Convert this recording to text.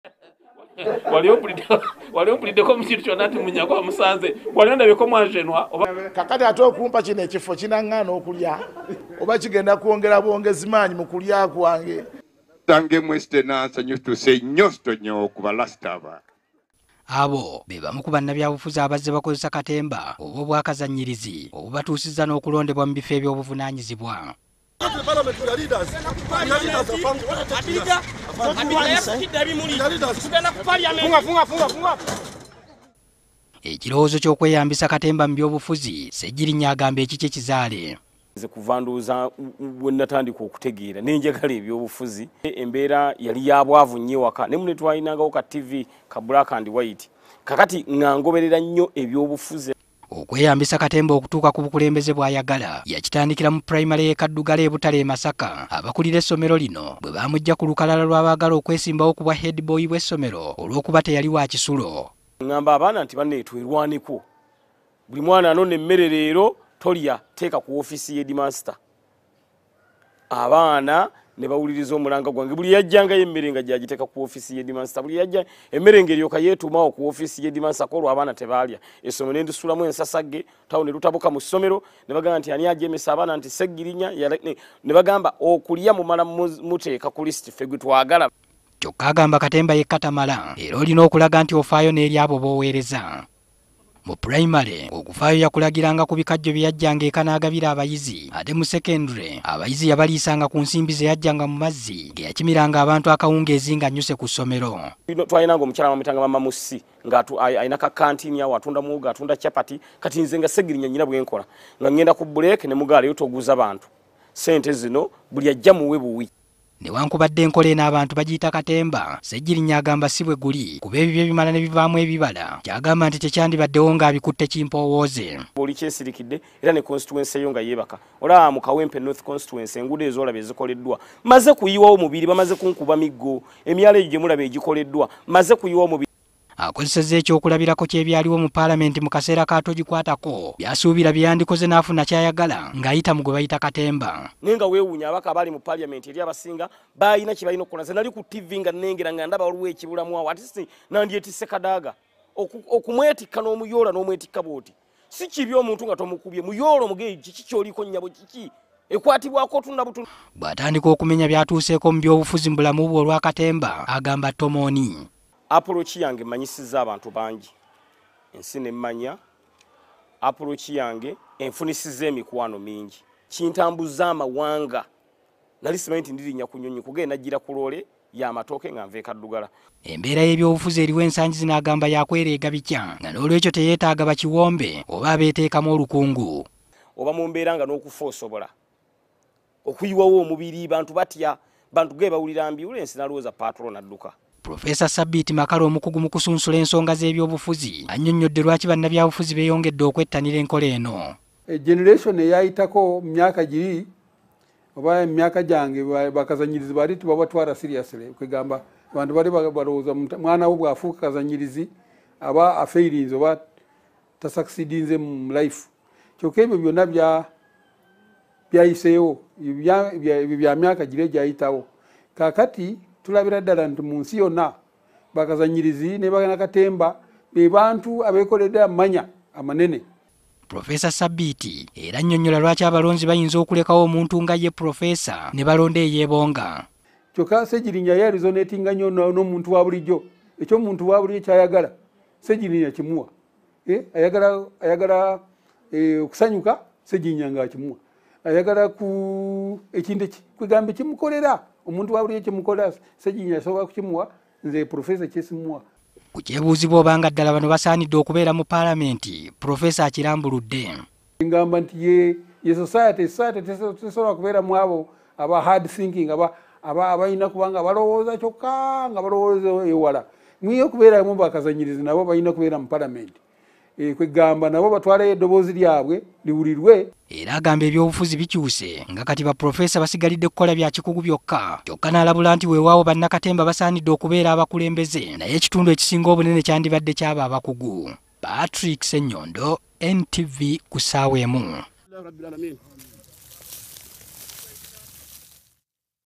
Waliopulideko mu kintu kyonna ati munyako bamusanze waliondabyeko mwajenwa kakati ate okumpa kino ekifo kinaŋŋaana okulya oba kigenda kwongera bwongezi maanyi mu kulya kwange. Tange mweste nansanyuse nnyo nnyo ku balasitaba. Abo be bamu ku bannabyabufuzi abazze bakozesa katemba oba obwakazannyirizi obubatuusizza n'okulondebwa mu bifo eby'obuvunaanyizibwa. Ekirowoozo ky'okweyambisa katemba mu byobufuzi Segilinya agamba ekikye kizaale. Kuvanduza wenatandika okutegeera n'enjagala ebyobufuzi embeera yali yabwavu nnyo waka ne mune twayinangawo ka TV ka black and white kakati ngangoberera nnyo ebyobufuzi. Okweyambisa katemba okutuuka ku bukulembeze bw'ayagala yakitandikira mu primary Kaddugala e Butale e Masaka. Abakulira essomero lino bwe bamujja ku lukalala lw'abaagala okwesimbawo ku bwa head boy w'essomero olw'okuba teyali wa kisulo. Ngamba abaana nti banne twerwaniko buli mwana anone emmere leero tolya teeka ku office ye headmaster. Abaana ne bawuliriza omulanga gwange buli yajjanga yemmere nga gyagiteeka ku office ye headmaster buli yajja emmere ng'eryoka yeetuumawo ku office ye headmaster ko lw'abaana tebaalya. Essomero ne ndisulamu ensasagge tawo ne lutabuka mu ssomero ne bagamba nti ani ajemesa abaana nti Segilinya ne bagamba okulya mumala muteeka ku list ffe gwe twagala. Kyokka agamba katemba yekka tamala era olina okulaga nti ofaayo n'eri abo b'oweereza. Mu primary okufaayo yakulagiranga ku bikajjo bye yajjanga eka n'agabira abayizi ate mu secondary abayizi yabaliisanga ku nsimbi ze yajjanga mu mazzi ge yakimiranga abantu akawungeezi ng'annyuse ku ssomero. Twayinanga omukyala bamuyitanga Mama Musi ng'ayina ka kantini awo atunda muwogo atunda chapati kati nze nga Segilinya nnyina bwe nkola nga ngenda ku break ne mugaalayo toguza bantu ssente zino buli ajja muwe buwi. Newankubadde enkola n'abantu bagiyita katemba Segilinya agamba si bwe guli kuba ebyo ebimala ne bivaamu ebibala kyagamba nti tekyandibaddewo ng'abikutte kimpowooze. Oli kyesirikidde era ne constituency eyo nga yeebaka olaba mu Kawempe North constituency enguudo ez'olaba ezikoleddwa maze kuyiwawo mubiri bamaze kunkuba miggo emyalo egyo gye mulaba egikoleddwa maze kuyiwawo mubiri. Akozesezza ekyokulabirako ky'ebyaliwo mu Paalamenti mu kaseera katogikwatako byasuubira byandikoze n'afuna kyayagala ng'ayita mu gwe bayita katemba. Nenga weewuunya abaka abali mu Paalamenti eri abasinga balina kye balina okukola. Nze nali ku TV nga nnengera nga ndaba waliwo ekibulamu awo ate si nandyetisse kadaaga okumwetikka n'omuyoola n'omwetikka bw'oti si kibi omuntu nga tomukubye muyoola omugeyi kiki ky'oliko nnyabo kiki ekwatibwako tunda butu. Bw'atandika okumenya byatuuseeko mu byobufuzi mu bulamu bwe olwa katemba agamba Tomoni. Approach yange manyisiza abantu bangi ensi nemmanya approach yange enfunisiza emikwano mingi kintambuza amawanga nali simanyi nti ndirinya ku nnyonyi kugenda gira ku loole y'amatooke nga nva e Kaddugala. Embeera y'ebyobufuzi eriwo ensangi zino agamba yakwereega bitya nga n'olwekyo teyeetaaga bakiwombe oba abeeteekamu olukungu. Oba mu mbeera nga n'okufa osobola okuyiwawo omubiri bantu batya bantu ge bawulira mbiwula ensi nalowooza patrol adduka. Profesa Sabiti Makalo omukugu mu kusunsula ensonga z'ebyobufuzi annyonnyodde lwaki bannabyabufuzi beeyongedde okwettanira enkola eno. Generation eyayitako mu myaka giri oba emyaka gyange bakazanyirizi bali tubabatwala seriously kwegamba abantu bali balowooza mwana wo bw'afuuka kazanyirizi aba afeirinze oba tasaksidinze mu life. Kyokka ebyo byonna byayiseewo bya myaka giri egyayitawo kaakati tulabira ddala nti mu nsi yonna bakazanyirizi ne bagana katemba be bantu abeekoledde amanya amanene. Profesa Sabiti era nnyonnyola lwaki abalonzi bayinza okulekawo omuntu nga ye profesa ne balonda eyeebonga. Kyokka Segilinya yarizonetinga nnyo n'omuntu wa bulijjo ekyomuntu wa bulijjo kyayagala Segilinya kimuwa. Ayagala okusanyuka Segilinya ng'akimuwa. Ayagala ku ekintu kwegamba kimukolera omuntu wa bulijjo kimukolera Segilinya asobola kukimuwa nze profesa kyesimuwa. Ku kyebuuzibwa obanga ddala bano basaanidde okubeera mu Paalamenti Profesa akirambuludde. Ngamba nti ye society tesobola kubeera mu abo aba hard thinking abalina kubanga balowooza kyokka nga balowooza ewala mwiye okubeera mu bakazanyirizi nabo balina kubeera mu Paalamenti. Kwegamba nabo batwalayo eddoboozi lyabwe liwulirwe. Era agamba ebyobufuzi bikyuse nga kati ba profesa basigalidde kukola bya kikugu byokka. Kyokka n'alabula nti weewaawo bannakatemba basaanidde okubeera abakulembeze naye ekitundu ekisinga obunene kyandibadde kyaba abakugu. Patrick Ssenyondo, NTV ku ssaawa emu.